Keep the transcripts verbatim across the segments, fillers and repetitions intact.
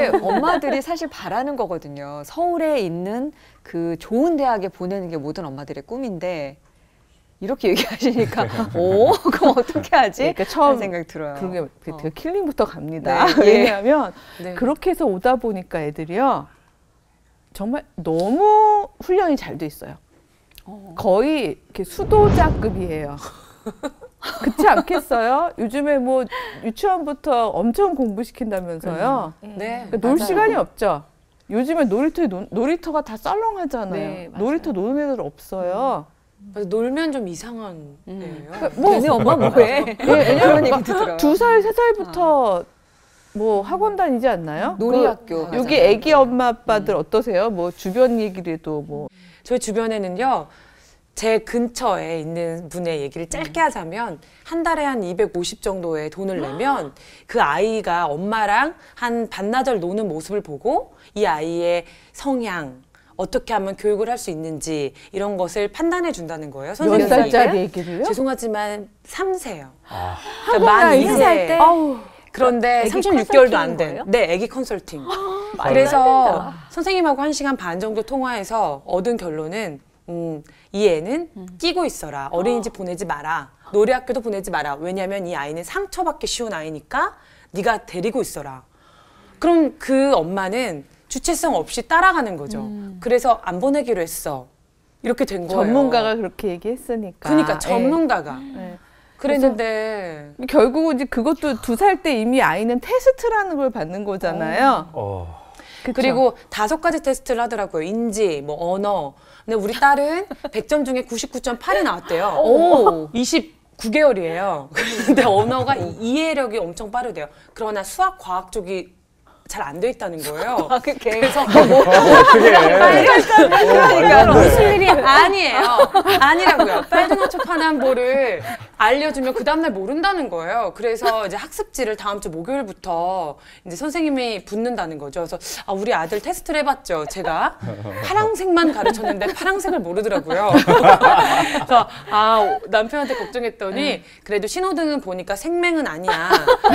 이게 엄마들이 사실 바라는 거거든요. 서울에 있는 그 좋은 대학에 보내는 게 모든 엄마들의 꿈인데 이렇게 얘기하시니까 오 그럼 어떻게 하지? 그러니까 처음 생각 들어요. 그러게 그 어. 킬링부터 갑니다. 네. 왜냐하면 네. 그렇게 해서 오다 보니까 애들이요 정말 너무 훈련이 잘 돼 있어요. 어. 거의 이렇게 수도자급이에요. 그렇지 않겠어요? 요즘에 뭐 유치원부터 엄청 공부시킨다면서요. 네. 그러니까 놀 맞아요. 시간이 없죠. 요즘에 놀이터에 노, 놀이터가 다 썰렁하잖아요. 네, 맞아요. 놀이터 노는 애들 없어요. 그래서 놀면 좀 이상한 음. 애예요. 그러니까 뭐 걔네 엄마 뭐해? 왜냐면 얘기도 들어요. 두 살, 세 살부터 뭐 학원 다니지 않나요? 놀이학교. 그, 여기 애기 엄마 아빠들 어떠세요? 뭐 주변 얘기라도 뭐 저희 주변에는요. 제 근처에 있는 분의 얘기를 짧게 하자면 한 달에 한 이백오십 정도의 돈을 내면 그 아이가 엄마랑 한 반나절 노는 모습을 보고 이 아이의 성향, 어떻게 하면 교육을 할 수 있는지 이런 것을 판단해 준다는 거예요. 몇 선생님이. 살짜리 얘기를요? 죄송하지만 삼 세요. 한국 그러니까 만 나이 이 세 세. 살 때? 아우. 그런데 애기 삼십육 개월도 안 컨설팅인 된. 거예요? 네, 애기 컨설팅. 말도 그래서 안 된다. 선생님하고 한 시간 반 정도 통화해서 얻은 결론은 음, 이 애는 끼고 있어라. 어린이집 보내지 마라. 노래학교도 보내지 마라. 왜냐면 이 아이는 상처받기 쉬운 아이니까 네가 데리고 있어라. 그럼 그 엄마는 주체성 없이 따라가는 거죠. 음. 그래서 안 보내기로 했어. 이렇게 된 거예요. 전문가가 그렇게 얘기했으니까. 그러니까 전문가가. 예. 예. 그랬는데 결국은 이제 그것도 두 살 때 이미 아이는 테스트라는 걸 받는 거잖아요. 어. 그쵸? 그리고 다섯 가지 테스트를 하더라고요. 인지, 뭐 언어. 근데 우리 딸은 백 점 중에 구십구 점 팔이 나왔대요. 오, 이십구 개월이에요. 근데 언어가 이해력이 엄청 빠르대요. 그러나 수학, 과학 쪽이 잘 안 돼 있다는 거예요. 그래서 어떻게 그러니까 무슨 일이 아니에요. 아니라고요. 빨주노초 파남보를 알려주면 그 다음날 모른다는 거예요. 그래서 이제 학습지를 다음 주 목요일부터 이제 선생님이 붙는다는 거죠. 그래서 아, 우리 아들 테스트를 해봤죠. 제가 파랑색만 가르쳤는데 파랑색을 모르더라고요. 그래서 아 남편한테 걱정했더니 그래도 신호등은 보니까 생맹은 아니야.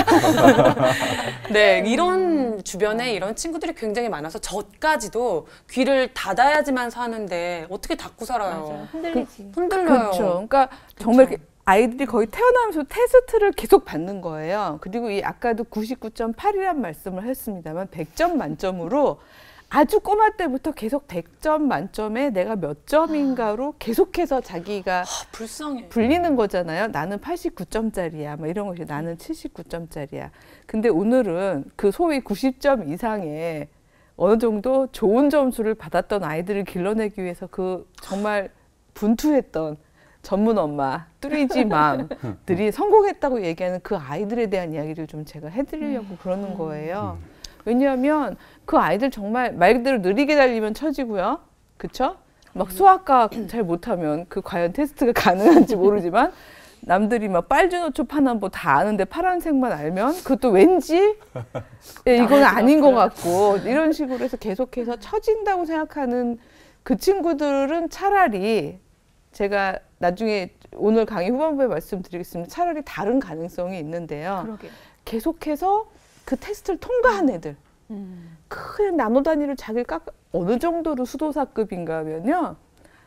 네, 이런 주변에 이런 친구들이 굉장히 많아서 저까지도 귀를 닫아야지만 사는데 어떻게 닫고 살아요? 맞아요. 흔들리지. 흔들려요. 그렇죠. 그러니까 정말 이렇게 아이들이 거의 태어나면서 테스트를 계속 받는 거예요. 그리고 이 아까도 구십구 점 팔이란 말씀을 했습니다만 백 점 만점으로 아주 꼬마 때부터 계속 백 점 만점에 내가 몇 점인가로 계속해서 자기가 아, 불쌍해. 불리는 거잖아요. 나는 팔십구 점짜리야. 뭐 이런 것이 나는 칠십구 점짜리야. 근데 오늘은 그 소위 구십 점 이상의 어느 정도 좋은 점수를 받았던 아이들을 길러내기 위해서 그 정말 분투했던 전문 엄마, 뚜리지 맘들이 성공했다고 얘기하는 그 아이들에 대한 이야기를 좀 제가 해드리려고 그러는 거예요. 왜냐하면 그 아이들 정말 말 그대로 느리게 달리면 처지고요. 그쵸? 막 수학과학 잘 못하면 그 과연 테스트가 가능한지 모르지만 남들이 막 빨주노초 파남보 다 아는데 파란색만 알면 그것도 왠지 예, 이건 아닌 것 같고 이런 식으로 해서 계속해서 처진다고 생각하는 그 친구들은 차라리 제가 나중에 오늘 강의 후반부에 말씀드리겠습니다. 차라리 다른 가능성이 있는데요. 그러게요. 계속해서 그 테스트를 통과한 애들. 음. 큰 나노 단위를 자기를 깎 어느 정도로 수도사급인가 하면요.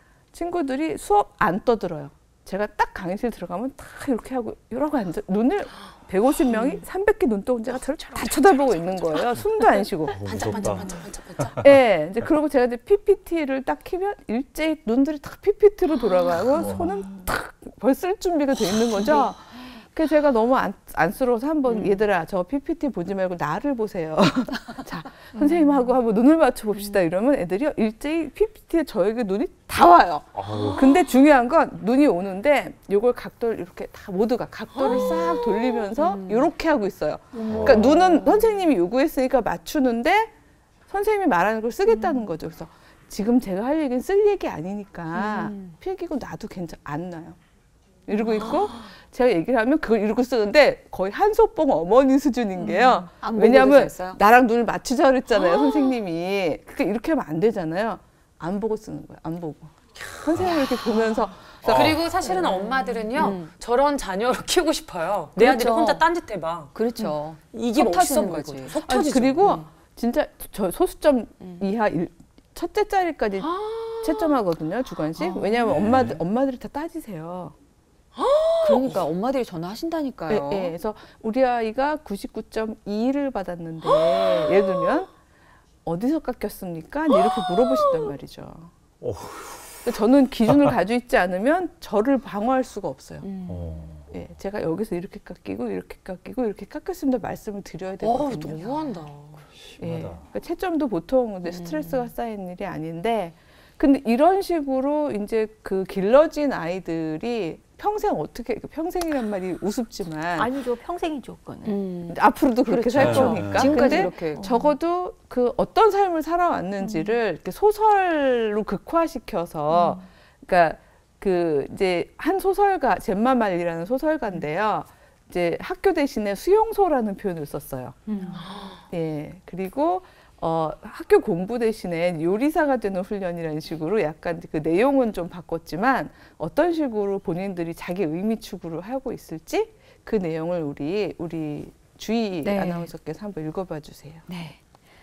친구들이 수업 안 떠들어요. 제가 딱 강의실 들어가면 딱 이렇게 하고 이러고 앉아 눈을 백오십 명이 삼백 개 눈동자가 저를 다 쳐다보고 있는 거예요. 숨도 안 쉬고. 반짝반짝 반짝 반짝 반짝. 예, 이제 그리고 제가 이제 피피티를 딱 키면 일제히 눈들이 딱 피피티로 돌아가고 손은 탁 벌써 쓸 준비가 돼 있는 거죠. 그래서 제가 너무 안, 안쓰러워서 한번 음. 얘들아 저 피피티 보지 말고 나를 보세요. 자 선생님하고 한번 눈을 맞춰 봅시다. 이러면 애들이 일제히 피피티에 저에게 눈이 다 와요. 아유. 근데 중요한 건 눈이 오는데 이걸 각도를 이렇게 다 모두가 각도를 싹 돌리면서 음. 이렇게 하고 있어요. 음. 그러니까 눈은 선생님이 요구했으니까 맞추는데 선생님이 말하는 걸 쓰겠다는 음. 거죠. 그래서 지금 제가 할 얘기는 쓸 얘기 아니니까 음. 필기고 놔도 괜찮 안 나요. 이러고 있고 제가 얘기를 하면 그걸 이러고 쓰는데 거의 한소뽕 어머니 수준인 게요. 음, 왜냐하면 나랑 눈을 맞추자 그랬잖아요. 선생님이. 그러니까 이렇게 하면 안 되잖아요. 안 보고 쓰는 거예요. 안 보고. 선생님이 이렇게 보면서. 그리고 사실은 엄마들은요. 음. 저런 자녀를 키우고 싶어요. 내 그렇죠. 아들이 혼자 딴짓 해봐. 그렇죠. 이게 속 멋있어 터지는 보이거든. 거지. 속 아니, 터지죠. 그리고 음. 진짜 저 소수점 음. 이하 일, 첫째 자리까지 아. 채점하거든요, 주관식. 아. 왜냐하면 엄마들, 엄마들이 다 따지세요. 그러니까 엄마들이 전화하신다니까요. 예, 예. 그래서 우리 아이가 구십구 점 이를 받았는데 예를 들면 어디서 깎였습니까? 이렇게 물어보신단 말이죠. 어휴. 저는 기준을 가지고 있지 않으면 저를 방어할 수가 없어요. 음. 어. 예, 제가 여기서 이렇게 깎이고 이렇게 깎이고 이렇게 깎였습니다 말씀을 드려야 어, 되거든요. 너무한다. 예, 심하다. 그러니까 채점도 보통 이제 스트레스가 쌓이는 일이 아닌데, 근데 이런 식으로 이제 그 길러진 아이들이 평생 어떻게, 평생이란 말이 우습지만 아니죠. 평생이죠, 그거는. 음. 앞으로도 그렇게 살 그렇죠. 거니까. 지금까지 근데 이렇게. 적어도 그 어떤 삶을 살아왔는지를 이렇게 소설로 극화시켜서, 그러니까 그 이제 한 소설가, 젬마말리라는 소설가인데요. 이제 학교 대신에 수용소라는 표현을 썼어요. 음. 예, 그리고 어, 학교 공부 대신에 요리사가 되는 훈련이라는 식으로 약간 그 내용은 좀 바꿨지만 어떤 식으로 본인들이 자기 의미 추구를 하고 있을지 그 내용을 우리 우리 주희 네. 아나운서께서 한번 읽어봐 주세요. 네.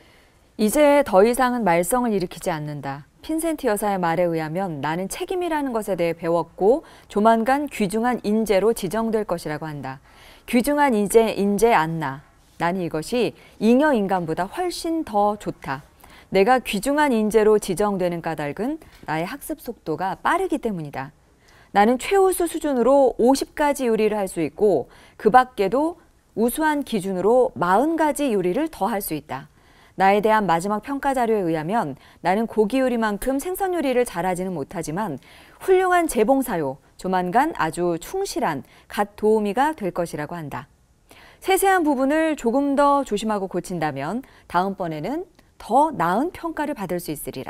이제 더 이상은 말썽을 일으키지 않는다. 핀센트 여사의 말에 의하면 나는 책임이라는 것에 대해 배웠고 조만간 귀중한 인재로 지정될 것이라고 한다. 귀중한 인재, 인재 안나. 나는 이것이 잉여 인간보다 훨씬 더 좋다. 내가 귀중한 인재로 지정되는 까닭은 나의 학습 속도가 빠르기 때문이다. 나는 최우수 수준으로 오십 가지 요리를 할 수 있고 그 밖에도 우수한 기준으로 사십 가지 요리를 더 할 수 있다. 나에 대한 마지막 평가 자료에 의하면 나는 고기 요리만큼 생선 요리를 잘하지는 못하지만 훌륭한 재봉사요, 조만간 아주 충실한 갓 도우미가 될 것이라고 한다. 세세한 부분을 조금 더 조심하고 고친다면 다음번에는 더 나은 평가를 받을 수 있으리라.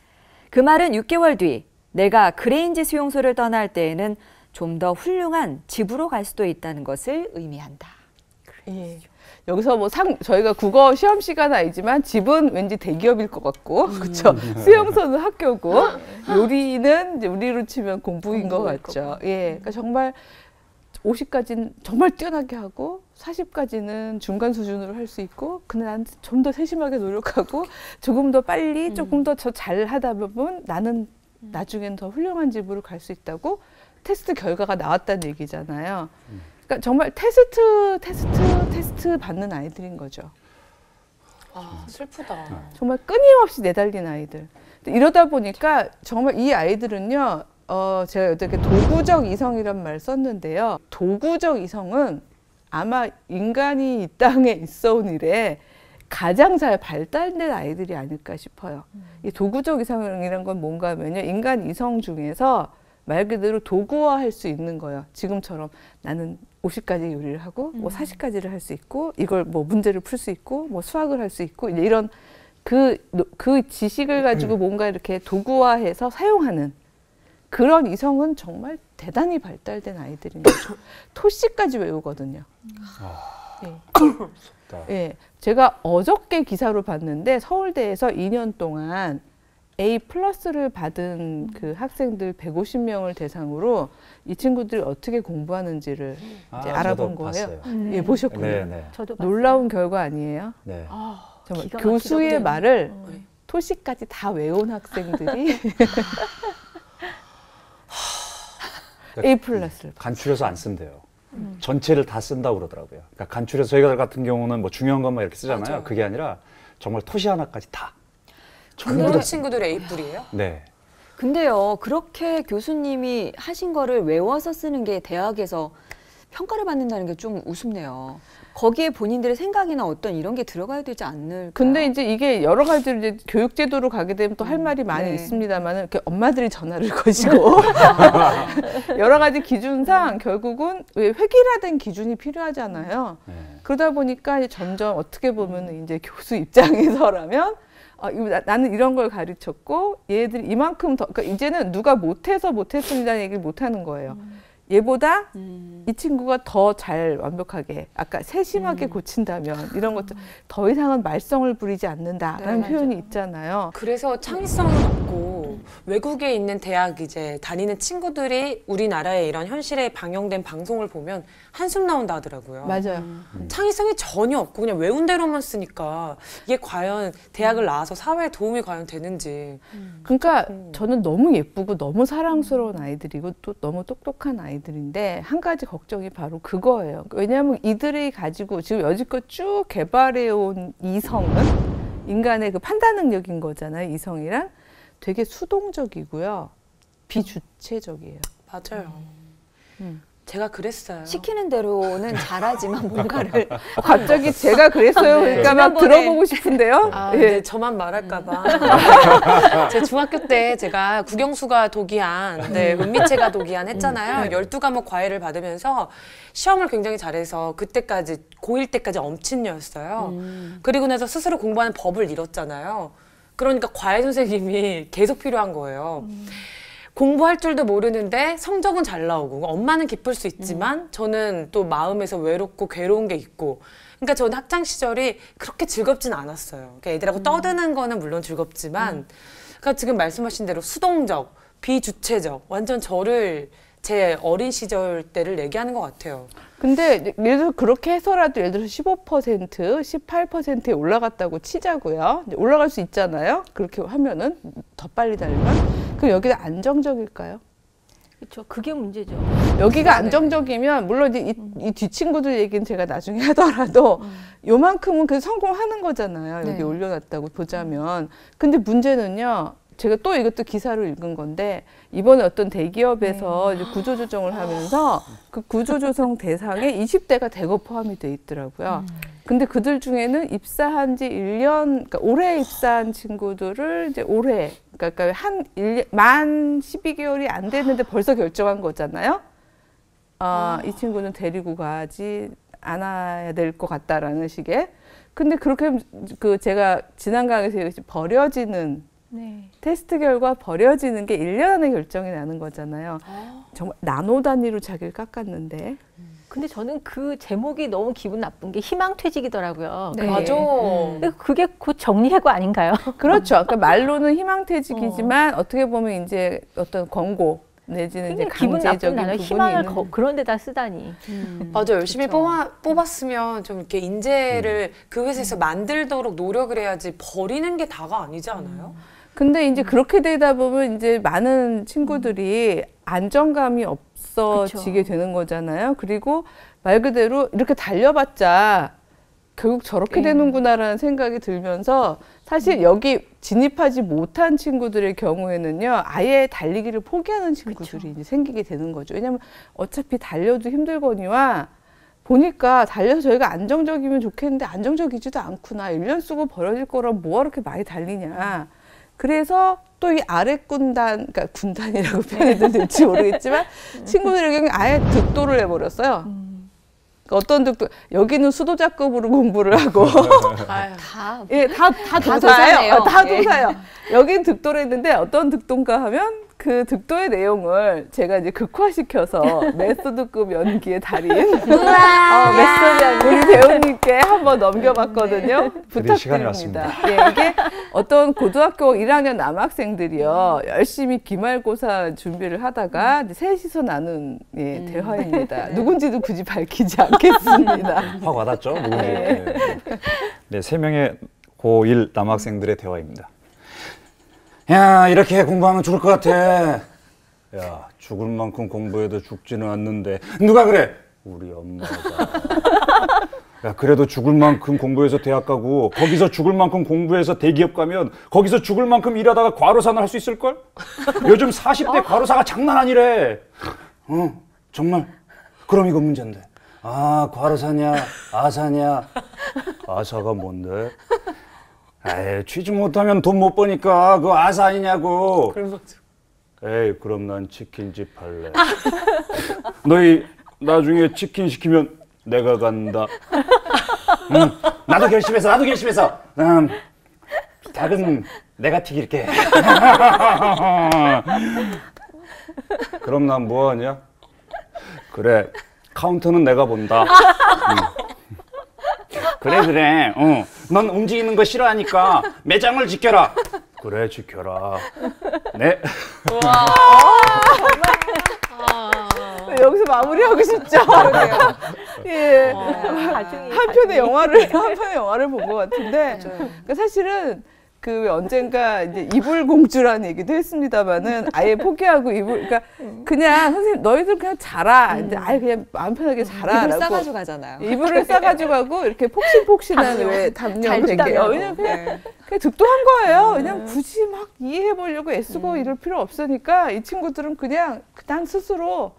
그 말은 육 개월 뒤 내가 그레인지 수용소를 떠날 때에는 좀 더 훌륭한 집으로 갈 수도 있다는 것을 의미한다. 예. 여기서 뭐 상, 저희가 국어 시험 시간 아니지만 집은 왠지 대기업일 것 같고, 그렇죠. 수용소는 학교고, 요리는 이제 우리로 치면 공부인 것 같죠. 예, 그러니까 정말 오십까지는 정말 뛰어나게 하고 사십까지는 중간 수준으로 할 수 있고, 근데 난 좀 더 세심하게 노력하고 조금 더 빨리 조금 더 저 잘 하다 보면 나는 나중엔 더 훌륭한 집으로 갈 수 있다고 테스트 결과가 나왔다는 얘기잖아요. 그러니까 정말 테스트, 테스트, 테스트 받는 아이들인 거죠. 아, 슬프다. 정말 끊임없이 내달린 아이들. 이러다 보니까 정말 이 아이들은요, 어, 제가 어떻게 도구적 이성이란 말 썼는데요. 도구적 이성은 아마 인간이 이 땅에 있어 온 이래 가장 잘 발달된 아이들이 아닐까 싶어요. 음. 이 도구적 이성이라는 건 뭔가 하면요, 인간 이성 중에서 말 그대로 도구화할 수 있는 거예요. 지금처럼 나는 오십 가지 요리를 하고 음. 뭐 사십 가지를 할 수 있고 이걸 뭐 문제를 풀 수 있고 뭐 수학을 할 수 있고 이런 그, 그 지식을 가지고 음. 뭔가 이렇게 도구화해서 사용하는 그런 이성은 정말 대단히 발달된 아이들인 거죠. 토씨까지 외우거든요. 아, 예. 예. 제가 어저께 기사로 봤는데 서울대에서 이 년 동안 A 플러스를 받은 그 학생들 백오십 명을 대상으로 이 친구들이 어떻게 공부하는지를 아, 이제 알아본 저도 거예요. 봤어요. 음. 예, 보셨군요. 네, 네. 저도 봤어요. 놀라운 결과 아니에요? 네. 아, 정말 기가 교수의 막히던데. 말을 음. 토씨까지 다 외운 학생들이 A 플러스를 간추려서 안 쓴대요. 음. 전체를 다 쓴다고 그러더라고요. 그러니까 간추려서 저희가 같은 경우는 뭐 중요한 것만 이렇게 쓰잖아요. 맞아요. 그게 아니라 정말 토시 하나까지 다. 그런 친구들의 에이뿔이에요? 네. 근데요, 그렇게 교수님이 하신 거를 외워서 쓰는 게 대학에서 평가를 받는다는 게 좀 우습네요. 거기에 본인들의 생각이나 어떤 이런 게 들어가야 되지 않을까? 근데 이제 이게 여러 가지로 이제 교육 제도로 가게 되면 또 할 말이 많이 네. 있습니다만은 이렇게 엄마들이 전화를 거시고 여러 가지 기준상 결국은 왜 획일화된 기준이 필요하잖아요. 네. 그러다 보니까 이제 점점 어떻게 보면 이제 교수 입장에서라면 어, 이거 나, 나는 이런 걸 가르쳤고 얘들이 이만큼 더 그러니까 이제는 누가 못해서 못했습니다는 얘기를 못 하는 거예요. 음. 얘보다 음. 이 친구가 더 잘 완벽하게 아까 세심하게 음. 고친다면 이런 것들 더 이상은 말썽을 부리지 않는다라는 네, 표현이 맞아요. 있잖아요. 그래서 창의성은 없고 외국에 있는 대학 이제 다니는 친구들이 우리나라의 이런 현실에 방영된 방송을 보면 한숨 나온다 하더라고요. 맞아요. 음. 창의성이 전혀 없고 그냥 외운 대로만 쓰니까 이게 과연 대학을 나와서 사회에 도움이 과연 되는지. 음. 그러니까 음. 저는 너무 예쁘고 너무 사랑스러운 아이들이고 또 너무 똑똑한 아이들인데 한 가지 걱정이 바로 그거예요. 왜냐하면 이들이 가지고 지금 여지껏 쭉 개발해온 이성은 인간의 그 판단 능력인 거잖아요. 이성이란 되게 수동적이고요. 비주체적이에요. 맞아요. 음. 제가 그랬어요. 시키는 대로는 잘하지만 뭔가를 어, 갑자기 제가 그랬어요. 네. 그러니까 막 지난번에- 들어보고 싶은데요. 아, 예. 네, 저만 말할까봐. 제 중학교 때 제가 국영수가 독이한, 네, 은미채가 독이한 했잖아요. 열두 과목 과외를 받으면서 시험을 굉장히 잘해서 그때까지, 고일 때까지 엄친녀였어요. 음. 그리고 나서 스스로 공부하는 법을 잃었잖아요. 그러니까 과외 선생님이 계속 필요한 거예요. 음. 공부할 줄도 모르는데 성적은 잘 나오고 엄마는 기쁠 수 있지만 음. 저는 또 마음에서 외롭고 괴로운 게 있고 그러니까 저는 학창 시절이 그렇게 즐겁진 않았어요. 그러니까 애들하고 음. 떠드는 거는 물론 즐겁지만 그러니까 지금 말씀하신 대로 수동적, 비주체적 완전 저를 제 어린 시절 때를 얘기하는 것 같아요. 근데 예를 들어 그렇게 해서라도 예를 들어서 십오 퍼센트, 십팔 퍼센트에 올라갔다고 치자고요. 이제 올라갈 수 있잖아요. 그렇게 하면은 더 빨리 달리면. 그럼 여기가 안정적일까요? 그렇죠. 그게 문제죠. 여기가 네. 안정적이면 물론 이제 이, 이 뒤친구들 얘기는 제가 나중에 하더라도 요만큼은 그 성공하는 거잖아요. 여기 네. 올려놨다고 보자면. 근데 문제는요. 제가 또 이것도 기사로 읽은 건데 이번에 어떤 대기업에서 이제 구조조정을 하면서 그 구조조정 대상에 이십 대가 대거 포함이 돼 있더라고요. 근데 그들 중에는 입사한 지 일 년, 그러니까 올해 입사한 친구들을 이제 올해, 그러니까 한 일 년, 만 십이 개월이 안 됐는데 벌써 결정한 거잖아요. 아, 이 친구는 데리고 가지 않아야 될 것 같다라는 식의. 근데 그렇게 하면 그 제가 지난 강의에서 얘기했지 버려지는 네. 테스트 결과 버려지는 게 일 년 안에 결정이 나는 거잖아요. 정말 나노 단위로 자기를 깎았는데. 근데 저는 그 제목이 너무 기분 나쁜 게 희망퇴직이더라고요. 네. 그게. 맞아. 근데 그게 곧 정리해고 아닌가요? 그렇죠. 그러니까 말로는 희망퇴직이지만 어. 떻게 보면 이제 어떤 권고 내지는 이제 굉장히 기분 나쁜 강제적인 단어 부분이 희망을 있는. 거, 그런 데다 쓰다니. 음. 맞아. 열심히 그쵸. 뽑아, 뽑았으면 좀 이렇게 인재를 그 회사에서 만들도록 노력을 해야지 버리는 게 다가 아니지 않아요? 근데 이제 그렇게 되다 보면 이제 많은 친구들이 안정감이 없어지게 그쵸. 되는 거잖아요. 그리고 말 그대로 이렇게 달려봤자 결국 저렇게 네. 되는구나라는 생각이 들면서 사실 여기 진입하지 못한 친구들의 경우에는요, 아예 달리기를 포기하는 친구들이 그쵸. 이제 생기게 되는 거죠. 왜냐하면 어차피 달려도 힘들거니와 보니까 달려서 저희가 안정적이면 좋겠는데 안정적이지도 않구나. 일 년 쓰고 버려질 거라면 뭐가 그렇게 많이 달리냐. 그래서 또 이 아래 군단, 그러니까 군단이라고 표현해도 될지 모르겠지만 친구들의 경우에 아예 득도를 해버렸어요. 그러니까 어떤 득도, 여기는 수도자급으로 공부를 하고 아유. 다 예, 다, 다 다 도사예요. 도사네요. 어, 다 예. 도사예요. 여긴 득도를 했는데 어떤 득도인가 하면 그 득도의 내용을 제가 이제 극화시켜서 메소드급 연기의 달인 어, 메소드 우리 배우님께 한번 넘겨봤거든요. 드릴 시간이 부탁드립니다. 예, 이게 어떤 고등학교 일 학년 남학생들이요 열심히 기말고사 준비를 하다가 이제 셋이서 나눈 예, 대화입니다. 누군지도 굳이 밝히지 않겠습니다. 확 와닿죠? 누군지. 네. 네. 네, 세 명의 고일 남학생들의 대화입니다. 야, 이렇게 공부하면 죽을 것 같아. 야, 죽을 만큼 공부해도 죽지는 않는데. 누가 그래? 우리 엄마가. 야, 그래도 죽을 만큼 공부해서 대학 가고 거기서 죽을 만큼 공부해서 대기업 가면 거기서 죽을 만큼 일하다가 과로사는 할 수 있을걸? 요즘 사십 대 과로사가 장난 아니래. 어, 정말? 그럼 이거 문제인데. 아, 과로사냐, 아사냐. 아사가 뭔데? 에이, 취직 못하면 돈 못 버니까 그거 아사 아니냐고. 그런 거죠. 에이, 그럼 난 치킨집 할래. 너희 나중에 치킨 시키면 내가 간다. 응, 나도 결심했어. 나도 결심했어. 음, 닭은 내가 튀길게. 그럼 난 뭐 하냐? 그래, 카운터는 내가 본다. 응. 그래 그래. 어. 넌 움직이는 거 싫어하니까 매장을 지켜라. 그래 지켜라. 네. 여기서 마무리하고 싶죠. 예. 가중이, 한 편의 영화를 한 편의 영화를 본 것 같은데 그러니까 사실은 그 언젠가 이제 이불공주라는 얘기도 했습니다만은 아예 포기하고 이불 그러니까 그냥 선생님 너희들 그냥 자라 이제 아예 그냥 마음 편하게 자라. 이불 싸가지고 가잖아요. 이불을 싸가지고 가고 이렇게 폭신폭신한 왜 담요 되게 어, 왜냐면 그냥, 네. 그냥 득도한 거예요. 그냥 굳이 막 이해해 보려고 애쓰고 이럴 필요 없으니까 이 친구들은 그냥 그냥 스스로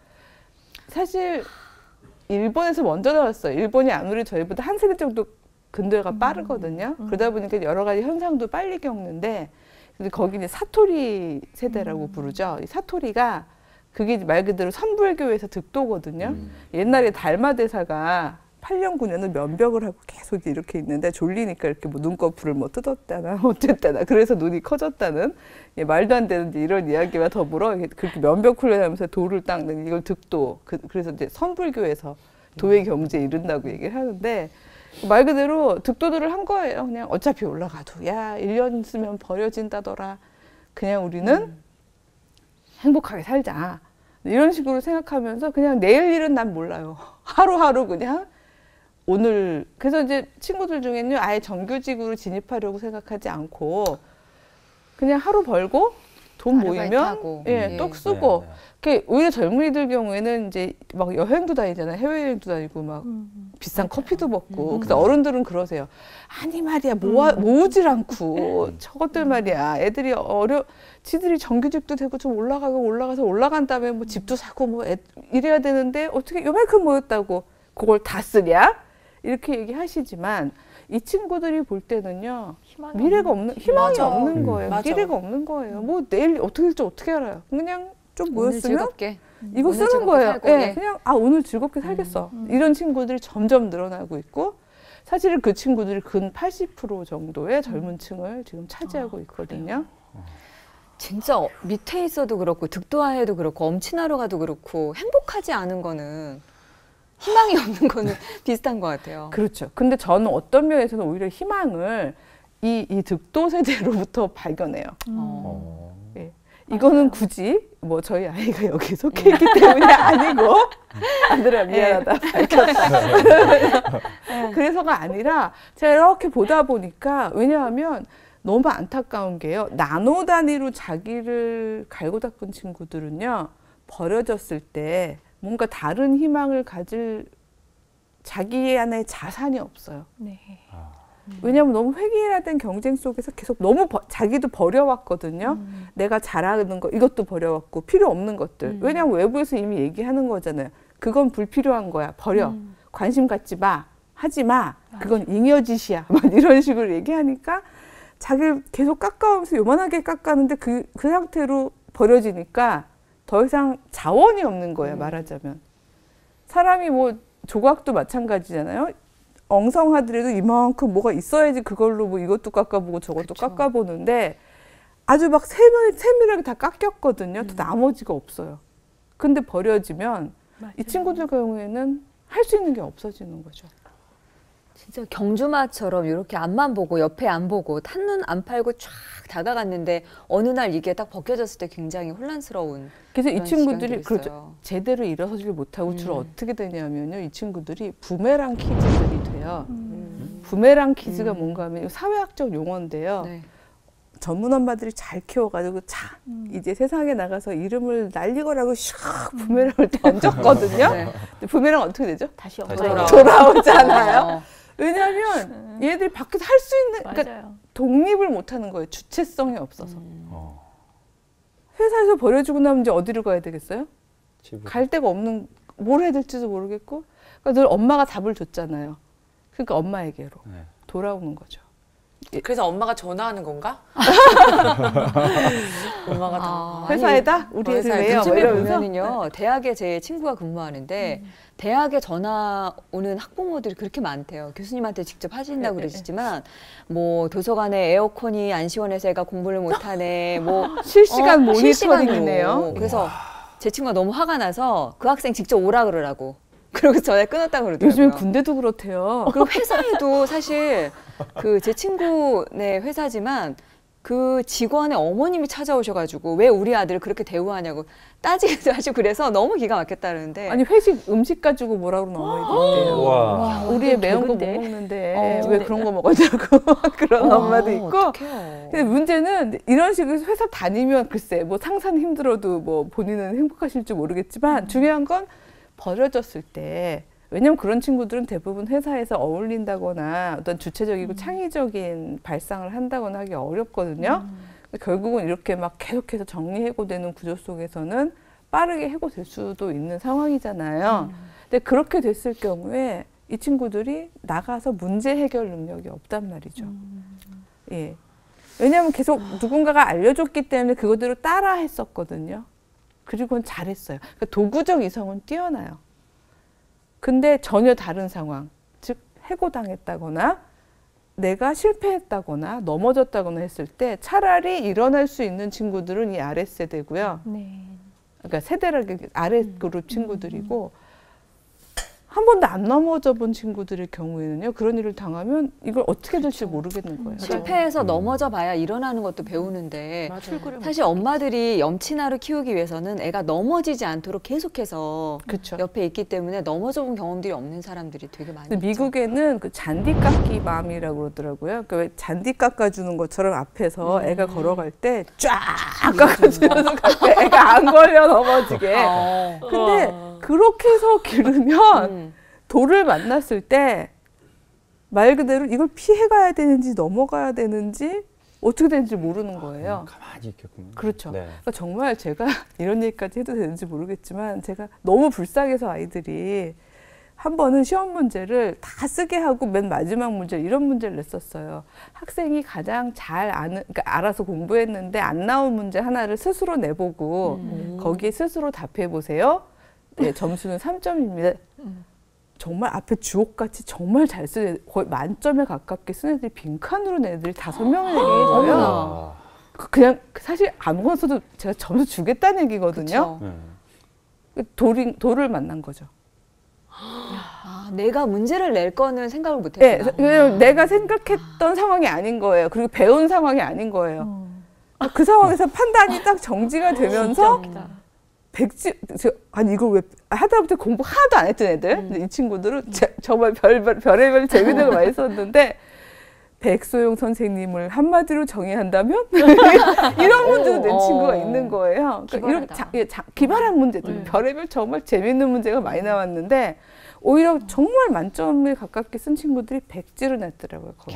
사실 일본에서 먼저 나왔어요. 일본이 아무리 저희보다 한 세대 정도 근대가 빠르거든요. 음. 그러다 보니까 여러 가지 현상도 빨리 겪는데 근데 거기 이제 사토리 세대라고 음. 부르죠. 이 사토리가 그게 말 그대로 선불교에서 득도거든요. 음. 옛날에 달마대사가 팔 년 구 년을 면벽을 하고 계속 이렇게 있는데 졸리니까 이렇게 뭐 눈꺼풀을 뭐 뜯었다나 어쨌다나 그래서 눈이 커졌다는 예, 말도 안 되는 이런 이야기와 더불어 그렇게 면벽 훈련하면서 도를 닦는 이걸 득도 그, 그래서 이제 선불교에서 도의 경지에 이른다고 얘기를 하는데 말 그대로 득도들을 한 거예요. 그냥 어차피 올라가도 야 일 년 쓰면 버려진다더라. 그냥 우리는 음. 행복하게 살자. 이런 식으로 생각하면서 그냥 내일 일은 난 몰라요. 하루하루 그냥 오늘 그래서 이제 친구들 중에는요 아예 정규직으로 진입하려고 생각하지 않고 그냥 하루 벌고 돈 모이면 예, 예. 떡 쓰고 네, 네. 그 오히려 젊은이들 경우에는 이제 막 여행도 다니잖아요. 해외여행도 다니고 막 음, 비싼 맞아요. 커피도 먹고 음. 그래서 어른들은 그러세요. 아니 말이야 모아, 음. 모으질 않고 저것들 말이야 애들이 어려 지들이 정규직도 되고 좀 올라가고 올라가서 올라간 다음에 뭐 집도 사고 뭐 애, 이래야 되는데 어떻게 요만큼 모였다고 그걸 다 쓰냐? 이렇게 얘기하시지만 이 친구들이 볼 때는요 미래가 없는 희망이 맞아. 없는 거예요. 맞아. 미래가 없는 거예요. 뭐 내일 어떻게 될지 어떻게 알아요? 그냥 좀 모였으면 즐겁게. 이거 쓰는 거예요. 살고, 예, 예. 그냥 아 오늘 즐겁게 살겠어. 음, 음. 이런 친구들이 점점 늘어나고 있고 사실은 그 친구들이 근 팔십 퍼센트 정도의 젊은 층을 지금 차지하고 아, 있거든요. 진짜 밑에 있어도 그렇고 득도하에도 그렇고 엄친아로 가도 그렇고 행복하지 않은 거는 희망이 없는 거는 비슷한 것 같아요. 그렇죠. 근데 저는 어떤 면에서는 오히려 희망을 이, 이 득도 세대로부터 발견해요. 음. 어. 예. 이거는 굳이 뭐 저희 아이가 여기 속해 있기 때문이 아니고 아들아 미안하다 밝혔다. 그래서가 아니라 제가 이렇게 보다 보니까 왜냐하면 너무 안타까운 게요. 나노 단위로 자기를 갈고 닦은 친구들은요. 버려졌을 때 뭔가 다른 희망을 가질 자기 안에 자산이 없어요. 네. 왜냐하면 너무 획일화된 경쟁 속에서 계속 너무 버, 자기도 버려왔거든요. 음. 내가 잘하는 거 이것도 버려왔고 필요 없는 것들. 음. 왜냐하면 외부에서 이미 얘기하는 거잖아요. 그건 불필요한 거야. 버려. 음. 관심 갖지 마. 하지 마. 맞아. 그건 잉여짓이야. 막 이런 식으로 얘기하니까 자기를 계속 깎아오면서 요만하게 깎았는데 그, 그 상태로 버려지니까 더 이상 자원이 없는 거예요. 음. 말하자면. 사람이 뭐 조각도 마찬가지잖아요. 엉성하더라도 이만큼 뭐가 있어야지 그걸로 뭐 이것도 깎아보고 저것도 그쵸. 깎아보는데 아주 막 세밀, 세밀하게 다 깎였거든요. 음. 또 나머지가 없어요. 근데 버려지면 맞아요. 이 친구들 경우에는 할 수 있는 게 없어지는 거죠. 진짜 경주마처럼 이렇게 앞만 보고 옆에 안 보고 한눈 안 팔고 쫙 다가갔는데 어느 날 이게 딱 벗겨졌을 때 굉장히 혼란스러운 그래서 이 친구들이 그렇죠. 제대로 일어서지를 못하고 음. 주로 어떻게 되냐면요. 이 친구들이 부메랑 키즈들이 돼요. 음. 부메랑 키즈가 음. 뭔가 하면 사회학적 용어인데요. 네. 전문 엄마들이 잘 키워가지고 자 음. 이제 세상에 나가서 이름을 날리거라고 슉 부메랑을 던졌거든요. 네. 부메랑 어떻게 되죠? 다시 돌아오. 돌아오잖아요. 어. 왜냐하면 얘들이 밖에서 할 수 있는 그러니까 독립을 못하는 거예요. 주체성이 없어서. 음. 회사에서 버려주고 나면 이제 어디로 가야 되겠어요? 집으로. 갈 데가 없는 뭘 해야 될지도 모르겠고 그러니까 늘 엄마가 답을 줬잖아요. 그러니까 엄마에게로 네. 돌아오는 거죠. 그래서 엄마가 전화하는 건가? 엄마가 아, 다 회사에다 우리 애들 왜요? 요즘에 뭐 보면은요 대학에 제 친구가 근무하는데 음. 대학에 전화 오는 학부모들이 그렇게 많대요. 교수님한테 직접 하신다고 네, 그러시지만 뭐 도서관에 에어컨이 안 시원해서 애가 공부를 못하네. 뭐 실시간 어, 모니터링이네요. 그래서 제 친구가 너무 화가 나서 그 학생 직접 오라 그러라고. 그리고 전화 끊었다고 그러더라고요. 요즘에 군대도 그렇대요. 그리고 회사에도 사실 그 제 친구네 회사지만 그 직원의 어머님이 찾아오셔가지고 왜 우리 아들을 그렇게 대우하냐고 따지기도 하시고 그래서 너무 기가 막혔다는데. 아니 회식 음식 가지고 뭐라 그러는 어머니도 있대요. 와. 우리의 매운 거 못 개근데? 먹는데 어. 왜 그런 거 먹었냐고 그런 어, 엄마도 있고. 어떡해요. 근데 문제는 이런 식으로 회사 다니면 글쎄 뭐 상사는 힘들어도 뭐 본인은 행복하실지 모르겠지만 중요한 건 버려졌을 때 왜냐면 그런 친구들은 대부분 회사에서 어울린다거나 어떤 주체적이고 창의적인 발상을 한다거나 하기 어렵거든요. 결국은 이렇게 막 계속해서 정리해고되는 구조 속에서는 빠르게 해고될 수도 있는 상황이잖아요. 근데 그렇게 됐을 경우에 이 친구들이 나가서 문제 해결 능력이 없단 말이죠. 예. 왜냐하면 계속 누군가가 알려줬기 때문에 그거대로 따라 했었거든요. 그리고 그건 잘했어요. 그러니까 도구적 이성은 뛰어나요. 근데 전혀 다른 상황, 즉 해고당했다거나 내가 실패했다거나 넘어졌다거나 했을 때 차라리 일어날 수 있는 친구들은 이 아랫세대고요. 네. 그러니까 세대라기 아래 그룹 친구들이고 한 번도 안 넘어져 본 친구들의 경우에는요. 그런 일을 당하면 이걸 어떻게 될지 모르겠는 거예요. 실패해서 넘어져 봐야 일어나는 것도 배우는데 맞아요. 사실 엄마들이 염치나루 키우기 위해서는 애가 넘어지지 않도록 계속해서 그렇죠. 옆에 있기 때문에 넘어져 본 경험들이 없는 사람들이 되게 많이 근데 있죠. 미국에는 그 잔디 깎기 맘이라고 그러더라고요. 그러니까 왜 잔디 깎아주는 것처럼 앞에서 애가 걸어갈 때 쫙 깎아주면서 갈 애가 안 걸려 넘어지게. 어. 근데 그렇게 해서 기르면 음. 돌을 만났을 때 말 그대로 이걸 피해 가야 되는지 넘어가야 되는지 어떻게 되는지 모르는 거예요. 가만히 있겠군요. 그렇죠. 네. 그러니까 정말 제가 이런 얘기까지 해도 되는지 모르겠지만 제가 너무 불쌍해서 아이들이 한 번은 시험 문제를 다 쓰게 하고 맨 마지막 문제 이런 문제를 냈었어요. 학생이 가장 잘 아는, 그러니까 알아서 공부했는데 안 나온 문제 하나를 스스로 내보고 음. 거기에 스스로 답해 보세요. 네, 점수는 삼 점입니다. 정말 앞에 주옥같이 정말 잘 쓴 애들, 거의 만점에 가깝게 쓴 애들이 빈칸으로 낸 애들이 다섯 명이나 계세요. 어머나. 그냥 사실 아무거나 써도 제가 점수 주겠다는 얘기거든요. 그쵸. 네. 돌이, 돌을 만난 거죠. 아, 내가 문제를 낼 거는 생각을 못 네, 했구나. 왜냐면 내가 생각했던 상황이 아닌 거예요. 그리고 배운 상황이 아닌 거예요. 아, 그 상황에서 판단이 딱 정지가 되면서 백지, 저, 아니 이걸 왜 하다못해 공부 하나도 안 했던 애들, 근데 이 친구들은 제, 정말 별, 별, 별의별 재밌는 거 많이 썼는데 백소영 선생님을 한마디로 정의한다면 이런 문제도 낸 어. 친구가 있는 거예요. 그러니까 이런 기발하다. 자, 예, 자, 기발한 문제들, 별의별 정말 재밌는 문제가 많이 나왔는데 오히려 정말 만점에 가깝게 쓴 친구들이 백지를 냈더라고요. 거기.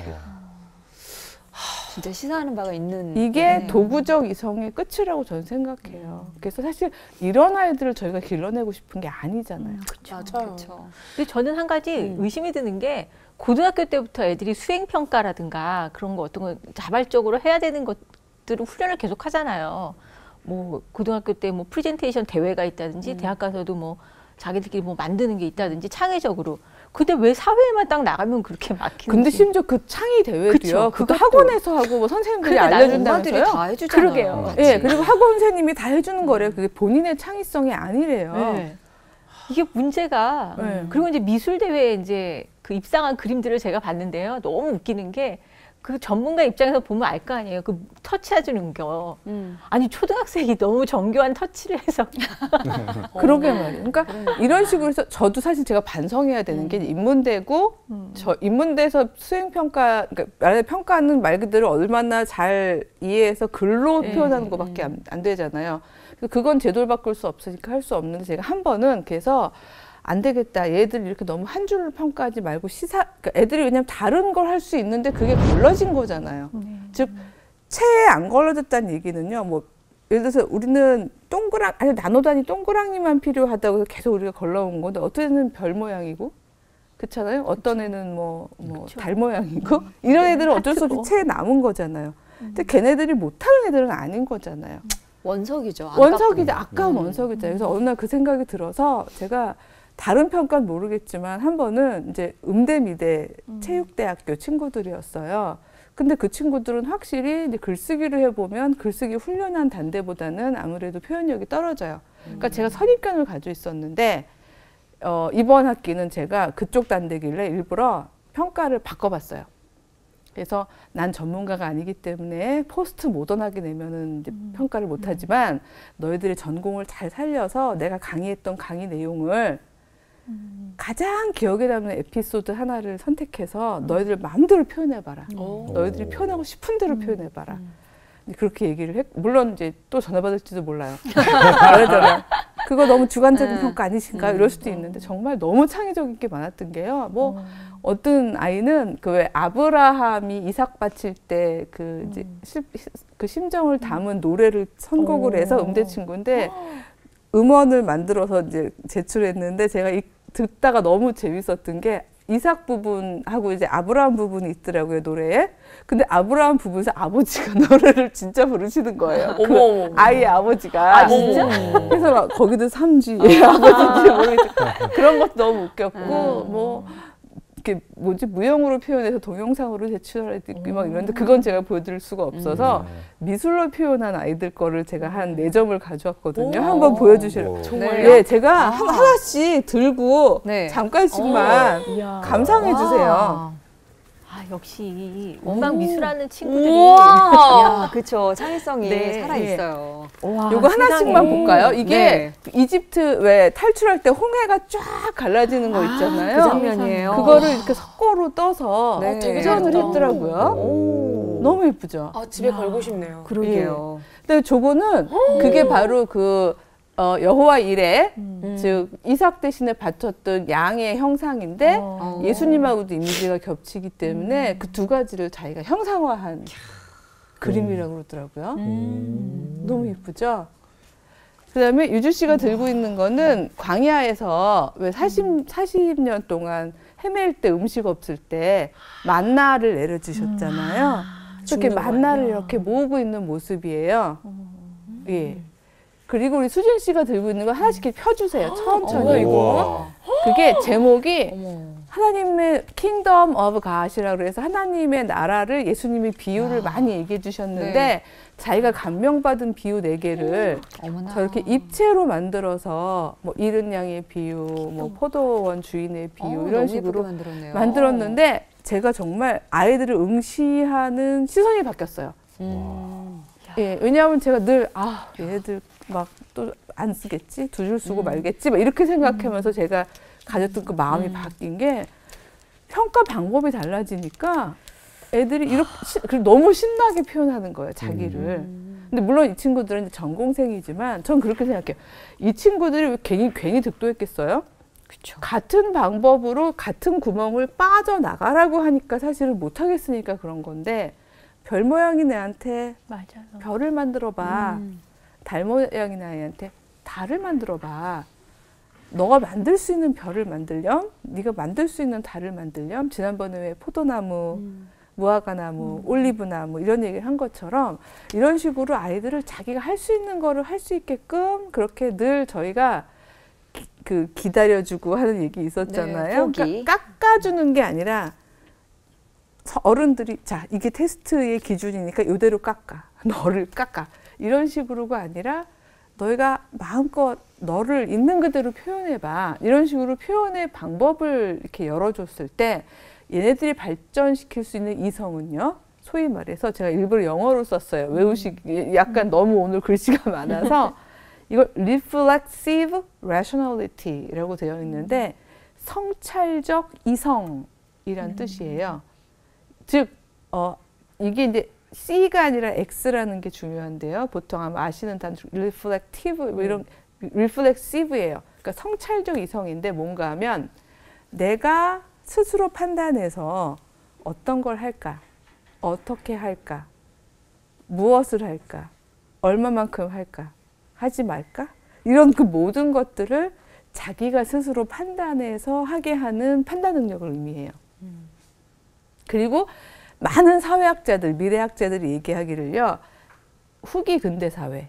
진짜 시사하는 바가 있는. 이게 네. 도구적 이성의 끝이라고 저는 생각해요. 그래서 사실 이런 아이들을 저희가 길러내고 싶은 게 아니잖아요. 맞아요. 그렇죠. 근데 저는 한 가지 음. 의심이 드는 게 고등학교 때부터 애들이 수행평가라든가 그런 거 어떤 거 자발적으로 해야 되는 것들을 훈련을 계속 하잖아요. 뭐 고등학교 때 뭐 프레젠테이션 대회가 있다든지 음. 대학 가서도 뭐 자기들끼리 뭐 만드는 게 있다든지 창의적으로. 근데 왜 사회에만 딱 나가면 그렇게 막히는지. 근데 심지어 그 창의 대회도요. 그쵸, 그것도 그것도. 학원에서 하고 뭐 선생님들이 그러니까 나는 엄마들이 알려준다면서요? 다 해주잖아요. 그러게요. 같이. 예, 그리고 학원 선생님이 다 해주는 거래요. 그게 본인의 창의성이 아니래요. 네. 이게 문제가 네. 그리고 이제 미술 대회에 이제 그 입상한 그림들을 제가 봤는데요. 너무 웃기는 게 그 전문가 입장에서 보면 알 거 아니에요. 그 터치해주는 거. 음. 아니 초등학생이 너무 정교한 터치를 해서 그러게 말이에요. 그러니까 이런 식으로 해서 저도 사실 제가 반성해야 되는 게 인문대고 저 인문대에서 수행평가, 그러니까 말하자면 평가는 말 그대로 얼마나 잘 이해해서 글로 네. 표현하는 것밖에 안, 안 되잖아요. 그래서 그건 제도를 바꿀 수 없으니까 할 수 없는데 제가 한 번은 그래서 안 되겠다. 얘들 이렇게 너무 한 줄로 평가하지 말고 시사, 그러니까 애들이 왜냐면 다른 걸 할 수 있는데 그게 걸러진 거잖아요. 즉, 체에 안 걸러졌다는 얘기는요, 뭐, 예를 들어서 우리는 동그랑, 아니, 나노단위 동그랑이만 필요하다고 해서 계속 우리가 걸러온 건데, 어떤 애는 별 모양이고, 그렇잖아요? 어떤 애는 뭐, 뭐, 달 모양이고, 이런 애들은 어쩔 수 없이 하트로. 체에 남은 거잖아요. 근데 걔네들이 못하는 애들은 아닌 거잖아요. 원석이죠. 원석이죠. 안타깝군요. 아까운 원석이죠. 그래서 어느 날 그 생각이 들어서 제가 다른 평가는 모르겠지만 한 번은 이제 음대 미대 체육대학교 친구들이었어요. 근데 그 친구들은 확실히 이제 글쓰기를 해보면 글쓰기 훈련한 단대보다는 아무래도 표현력이 떨어져요. 그러니까 제가 선입견을 가지고 있었는데 어, 이번 학기는 제가 그쪽 단대길래 일부러 평가를 바꿔봤어요. 그래서 난 전문가가 아니기 때문에 포스트 모던하게 내면은 이제 음. 평가를 못하지만 음. 너희들의 전공을 잘 살려서 내가 강의했던 강의 내용을 음. 가장 기억에 남는 에피소드 하나를 선택해서 음. 너희들 마음대로 표현해봐라. 오. 너희들이 표현하고 싶은 대로 음. 표현해봐라. 음. 그렇게 얘기를 했. 물론 이제 또 전화 받을지도 몰라요. 그러잖아. 그거 너무 주관적인 음. 평가 아니신가 음. 이럴 수도 있는데 정말 너무 창의적인 게 많았던 게요. 뭐 음. 어떤 아이는 그 왜 아브라함이 이삭 바칠 때 그 이제 음. 시, 그 심정을 담은 노래를 선곡을 해서 음대 친구인데 음원을 만들어서 이제 제출했는데 제가 이, 듣다가 너무 재밌었던 게 이삭 부분하고 이제 아브라함 부분이 있더라고요, 노래에. 근데 아브라함 부분에서 아버지가 노래를 진짜 부르시는 거예요. 어머, 어머, 어머. 아이의 아버지가. 아, 진짜? 그래서 막 거기도 삼지, 아버지인지 모르겠지만 그런 것도 너무 웃겼고, 음. 뭐, 이렇게 뭐지, 무용으로 표현해서 동영상으로 제출하고 막 이런데 그건 제가 보여드릴 수가 없어서 음. 미술로 표현한 아이들 거를 제가 한 네 점을 가져왔거든요. 한번 보여주실래요? 정말요? 네, 제가 아. 하나씩 들고 네. 잠깐씩만 오. 감상해주세요. 아, 역시 음악 미술하는 친구들이 야, 그렇죠. 창의성이 네, 살아 있어요. 네. 요거 하나씩만 볼까요? 이게 네. 이집트 왜 탈출할 때 홍해가 쫙 갈라지는 거 있잖아요. 아, 그 장면이에요. 그거를 이렇게 석고로 떠서 네. 표현을 했더라고요. 오. 너무 예쁘죠? 아, 집에 야. 걸고 싶네요. 그러게요. 예. 근데 저거는 그게 바로 그 어, 여호와 이레, 음. 즉 이삭 대신에 바쳤던 양의 형상인데 어. 예수님하고도 이미지가 겹치기 때문에 음. 그 두 가지를 자기가 형상화한 음. 그림이라고 그러더라고요. 음. 너무 예쁘죠? 그 다음에 유주 씨가 들고 있는 거는 광야에서 왜 사십, 사십 년 동안 헤맬 때 음식 없을 때 만나를 내려주셨잖아요. 이렇게 만나를 이렇게 모으고 있는 모습이에요. 음. 예. 그리고 우리 수진 씨가 들고 있는 거 하나씩 이렇게 펴주세요. 천천히. 이거. 그게 제목이 어머. 하나님의 킹덤 오브 갓이라고 해서 하나님의 나라를 예수님이 비유를 와. 많이 얘기해 주셨는데 네. 자기가 감명받은 비유 네 개를 음. 저렇게 입체로 만들어서 뭐 이른 양의 비유, 뭐 포도원 주인의 비유 어, 이런 식으로 만들었는데 제가 정말 아이들을 응시하는 시선이 바뀌었어요. 음. 예, 왜냐하면 제가 늘 아 얘네들 막 또 안 쓰겠지, 두 줄 쓰고 음. 말겠지, 막 이렇게 생각하면서 음. 제가 가졌던 그 마음이 음. 바뀐 게 평가 방법이 달라지니까 애들이 이렇게 시, 너무 신나게 표현하는 거예요, 자기를. 음. 근데 물론 이 친구들은 전공생이지만 전 그렇게 생각해요. 이 친구들이 왜 괜히 괜히 득도했겠어요? 그쵸. 같은 방법으로 같은 구멍을 빠져나가라고 하니까 사실은 못 하겠으니까 그런 건데. 별 모양인 애한테 맞아요. 별을 만들어봐. 음. 달 모양인 아이한테 달을 만들어봐. 너가 만들 수 있는 별을 만들렴, 네가 만들 수 있는 달을 만들렴. 지난번에 왜 포도나무, 음. 무화과나무, 음. 올리브나무 이런 얘기를 한 것처럼 이런 식으로 아이들을 자기가 할 수 있는 거를 할 수 있게끔 그렇게 늘 저희가 기, 그 기다려주고 하는 얘기 있었잖아요. 네, 그러니까 깎아주는 게 아니라 어른들이 자 이게 테스트의 기준이니까 이대로 깎아, 너를 깎아 이런 식으로가 아니라 너희가 마음껏 너를 있는 그대로 표현해봐 이런 식으로 표현의 방법을 이렇게 열어줬을 때 얘네들이 발전시킬 수 있는 이성은요, 소위 말해서 제가 일부러 영어로 썼어요. 외우시기 약간 너무 오늘 글씨가 많아서 이걸 reflexive rationality라고 되어 있는데 성찰적 이성이란 음. 뜻이에요. 즉, 어, 이게 이제 C가 아니라 X라는 게 중요한데요. 보통 아마 아시는 단어 reflective, 뭐 이런, reflexive예요. 그러니까 성찰적 이성인데 뭔가 하면 내가 스스로 판단해서 어떤 걸 할까, 어떻게 할까, 무엇을 할까, 얼마만큼 할까, 하지 말까? 이런 그 모든 것들을 자기가 스스로 판단해서 하게 하는 판단 능력을 의미해요. 음. 그리고 많은 사회학자들, 미래학자들이 얘기하기를요. 후기 근대 사회,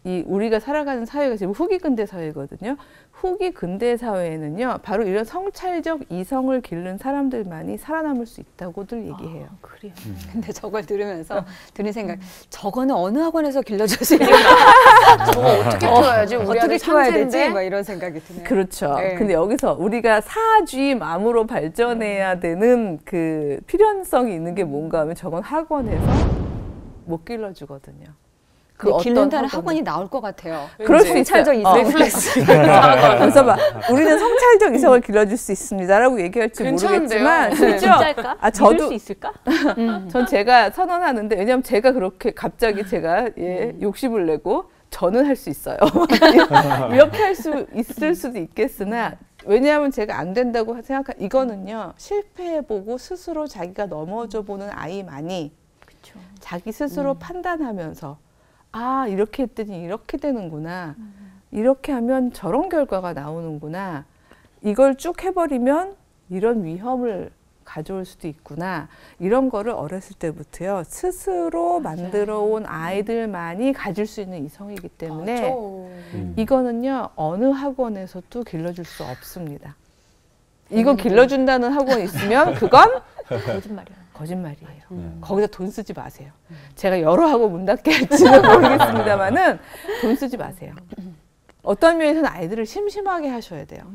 이 우리가 살아가는 사회가 지금 후기 근대 사회거든요. 후기 근대 사회에는요, 바로 이런 성찰적 이성을 기른 사람들만이 살아남을 수 있다고들 얘기해요. 아, 그래요. 근데 저걸 들으면서 드는 생각, 저거는 어느 학원에서 길러줬으려나? 저거 어떻게 키워야지? 우리 어떻게 아들 키워야 되지? 삼세인데? 막 이런 생각이 드네요. 그렇죠. 네. 근데 여기서 우리가 사주의맘으로 발전해야 되는 그 필연성이 있는 게 뭔가 하면 저건 학원에서 못 길러주거든요. 그 길른다는 학원은. 학원이 나올 것 같아요. 그럴 수 있어요. 성찰적 이성. 어. 리플렉스. 그래서 막 우리는 성찰적 이성을 길러줄 수 있습니다라고 얘기할지 괜찮은데요? 모르겠지만 네. 심지어 진짜일까? 아, 믿을 저도- 수 있을까? 전 제가 선언하는데, 왜냐하면 제가 그렇게 갑자기 제가 예, 욕심을 내고 저는 할 수 있어요. 이렇게 할 수 있을 수도 있겠으나, 왜냐하면 제가 안 된다고 생각한 이거는요, 실패해보고 스스로 자기가 넘어져 보는 아이만이 그렇죠. 자기 스스로 판단하면서 아, 이렇게 했더니 이렇게 되는구나, 이렇게 하면 저런 결과가 나오는구나, 이걸 쭉 해버리면 이런 위험을 가져올 수도 있구나, 이런 거를 어렸을 때부터요 스스로 만들어 온 아이들만이 가질 수 있는 이성이기 때문에 맞죠. 이거는요 어느 학원에서도 길러줄 수 없습니다. 이거 길러준다는 학원이 있으면 그건 거짓말이야. 거짓말이에요. 음. 거기다 돈 쓰지 마세요. 제가 여러 학원 문 닫게 할지는 모르겠습니다만은 돈 쓰지 마세요. 어떤 면에서는 아이들을 심심하게 하셔야 돼요.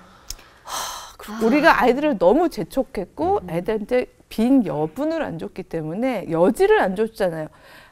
우리가 아이들을 너무 재촉했고 애들한테 빈 여분을 안 줬기 때문에 여지를 안 줬잖아요.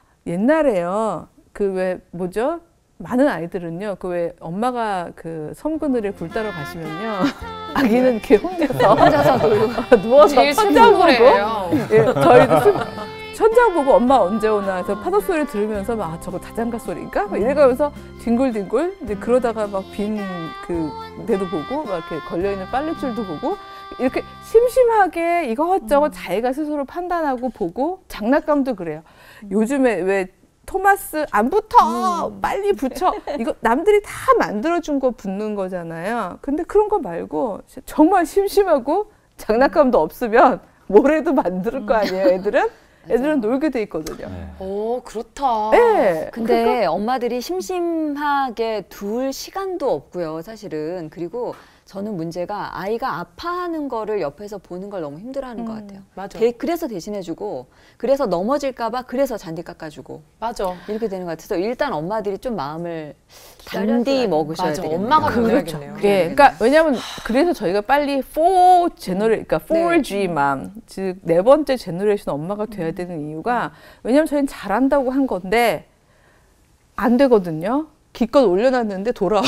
옛날에요, 그 왜 뭐죠? 많은 아이들은요, 그 왜 엄마가 그 섬그늘에 굴 따러 가시면요, 아기는 이렇게 혼자서 혼자서 누워서 제일 천장 보고, 슬픈 예, 저희도 슬- 천장 보고 엄마 언제 오나 해서 파도 소리 들으면서 막 아, 저거 자장가 소리인가? 막 이래가면서 뒹굴뒹굴 이제 그러다가 막 빈 그 데도 보고 막 이렇게 걸려있는 빨랫줄도 보고 이렇게 심심하게 이것저것 자기가 스스로 판단하고 보고, 장난감도 그래요. 요즘에 왜 토마스 안 붙어 빨리 붙여, 이거 남들이 다 만들어준 거 붙는 거잖아요. 근데 그런 거 말고 정말 심심하고 장난감도 없으면 뭐래도 만들 거 아니에요. 애들은 애들은 놀게 돼 있거든요. 네. 오, 그렇다. 네. 근데 엄마들이 심심하게 둘 시간도 없고요, 사실은. 그리고 저는 문제가 아이가 아파하는 거를 옆에서 보는 걸 너무 힘들어하는 것 같아요. 맞아. 대, 그래서 대신해주고, 그래서 넘어질까 봐 그래서 잔디 깎아주고, 맞아. 이렇게 되는 것 같아서 일단 엄마들이 좀 마음을 기다려줘야 단디 되는 먹으셔야 맞아. 되겠네요. 엄마가 그렇죠. 변해야겠네요. 예, 그러니까 왜냐하면 그래서 저희가 빨리 사 제너레, 그러니까 사 지맘, 즉 네 번째 제너레이션 엄마가 돼야 되는 이유가, 왜냐하면 저희는 잘한다고 한 건데 안 되거든요. 기껏 올려놨는데 돌아와요.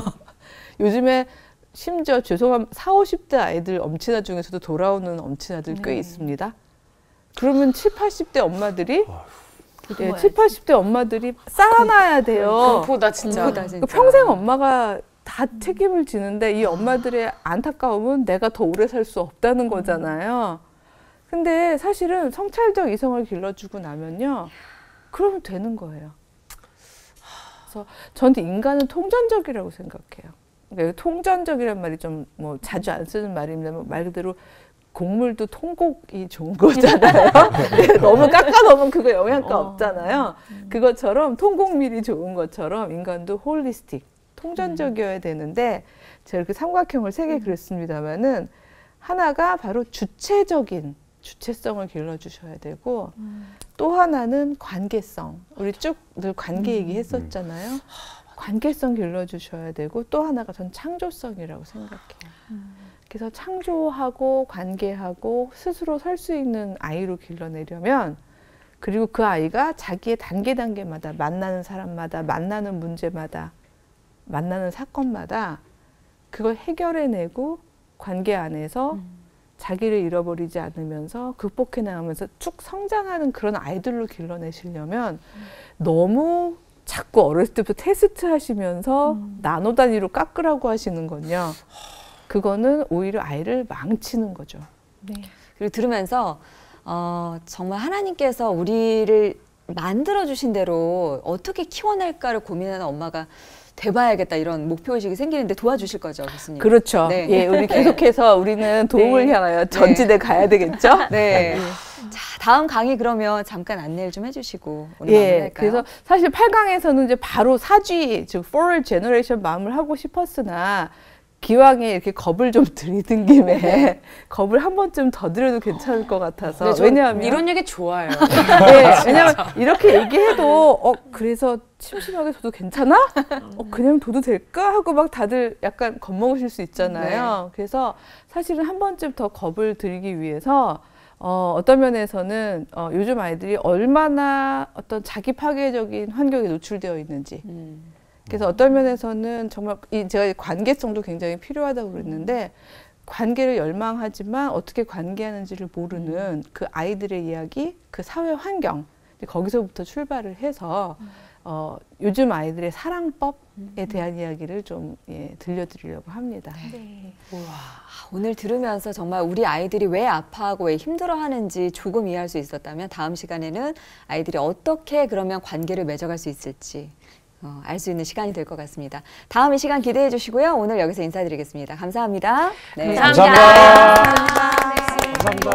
요즘에 심지어 죄송한 사오십 대 아이들 엄친아 중에서도 돌아오는 엄친아들 꽤 네. 있습니다. 그러면 칠십, 팔십 대 엄마들이 예, 먹어야지. 칠십, 팔십 대 엄마들이 쌓아놔야 돼요. 공포다 진짜. 공포다, 진짜. 그 평생 엄마가 다 책임을 지는데 이 엄마들의 안타까움은 내가 더 오래 살 수 없다는 거잖아요. 근데 사실은 성찰적 이성을 길러주고 나면요, 그러면 되는 거예요. 그래서 저는 인간은 통전적이라고 생각해요. 그러니까 통전적이란 말이 좀 뭐 자주 안 쓰는 말입니다만, 말 그대로 곡물도 통곡이 좋은 거잖아요. 너무 깎아 놓으면 그거 영양가 어. 없잖아요. 그것처럼 통곡밀이 좋은 것처럼 인간도 홀리스틱, 통전적이어야 되는데, 제가 이렇게 삼각형을 세 개 그렸습니다만은, 하나가 바로 주체적인 주체성을 길러주셔야 되고, 또 하나는 관계성. 우리 쭉 늘 관계 얘기했었잖아요. 관계성 길러주셔야 되고, 또 하나가 전 창조성이라고 생각해요. 그래서 창조하고 관계하고 스스로 설 수 있는 아이로 길러내려면, 그리고 그 아이가 자기의 단계 단계마다 만나는 사람마다 만나는 문제마다 만나는 사건마다 그걸 해결해내고 관계 안에서 자기를 잃어버리지 않으면서 극복해 나가면서 쭉 성장하는 그런 아이들로 길러내시려면, 너무 자꾸 어렸을 때부터 테스트 하시면서 음. 나노 단위로 깎으라고 하시는 건요, 그거는 오히려 아이를 망치는 거죠. 네. 그리고 들으면서 어, 정말 하나님께서 우리를 만들어주신 대로 어떻게 키워낼까를 고민하는 엄마가 돼봐야겠다, 이런 목표의식이 생기는데 도와주실 거죠, 교수님? 그렇죠. 네. 예, 우리 계속해서 우리는 도움을 네. 향하여 전진해 가야 되겠죠? 네. 자, 다음 강의 그러면 잠깐 안내를 좀 해주시고 오늘 예, 마무리할까요? 그래서 사실 팔 강에서는 이제 바로 사쥐, 즉 forward generation 마음을 하고 싶었으나 기왕에 이렇게 겁을 좀 들이든 김에 겁을 한 번쯤 더 들여도 괜찮을 것 같아서. 네, 저 왜냐하면 이런 얘기 좋아요. 네, 왜냐면 이렇게 얘기해도 어 그래서 침심하게 둬도 괜찮아? 어 그냥 둬도 될까? 하고 막 다들 약간 겁먹으실 수 있잖아요. 그래서 사실은 한 번쯤 더 겁을 들이기 위해서 어, 어떤 면에서는 어, 요즘 아이들이 얼마나 어떤 자기 파괴적인 환경에 노출되어 있는지. 음. 그래서 어떤 면에서는 정말 이 제가 관계성도 굉장히 필요하다고 그랬는데 관계를 열망하지만 어떻게 관계하는지를 모르는 그 아이들의 이야기, 그 사회 환경 거기서부터 출발을 해서 어, 요즘 아이들의 사랑법에 대한 이야기를 좀 예, 들려드리려고 합니다. 네. 아, 오늘 들으면서 정말 우리 아이들이 왜 아파하고 왜 힘들어하는지 조금 이해할 수 있었다면 다음 시간에는 아이들이 어떻게 그러면 관계를 맺어갈 수 있을지 어, 알 수 있는 시간이 될 것 같습니다. 다음 이 시간 기대해 주시고요. 오늘 여기서 인사드리겠습니다. 감사합니다. 네. 감사합니다. 감사합니다.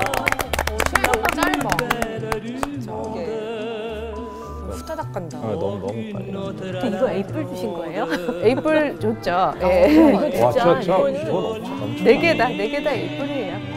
후다닥 간다. 아, 너무 너무 빨리. 근데 이거 에이플 주신 거예요? 에이플 좋죠. 예. 이거 와, 진짜 저, 저, 이거는 저건 엄청 네 개다, 네 개다 에이플이에요.